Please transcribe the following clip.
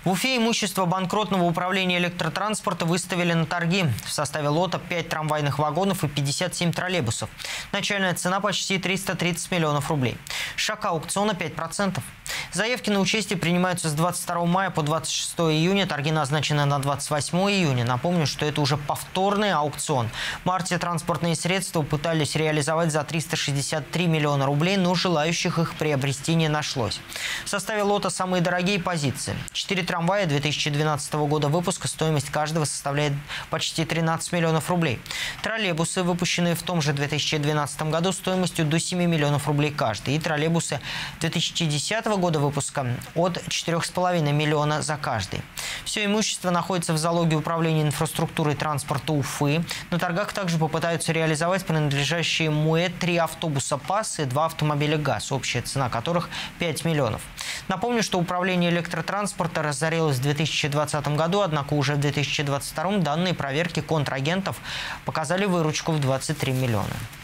В Уфе имущество банкротного управления электротранспорта выставили на торги. В составе лота 5 трамвайных вагонов и 57 троллейбусов. Начальная цена почти 330 миллионов рублей. Шаг аукциона 5%. Заявки на участие принимаются с 22 мая по 26 июня. Торги назначены на 28 июня. Напомню, что это уже повторный аукцион. В марте транспортные средства пытались реализовать за 363 миллиона рублей, но желающих их приобрести не нашлось. В составе лота самые дорогие позиции. 4 трамвая 2012 года выпуска, стоимость каждого составляет почти 13 миллионов рублей. Троллейбусы, выпущенные в том же 2012 году, стоимостью до 7 миллионов рублей каждый. И троллейбусы 2010 года выпуска от 4,5 миллиона за каждый. Все имущество находится в залоге Управления инфраструктурой и транспорта Уфы. На торгах также попытаются реализовать принадлежащие МУЭ 3 автобуса ПАС и 2 автомобиля ГАЗ, общая цена которых 5 миллионов. Напомню, что управление электротранспорта разорилось в 2020 году, однако уже в 2022 данные проверки контрагентов показали выручку в 23 миллиона.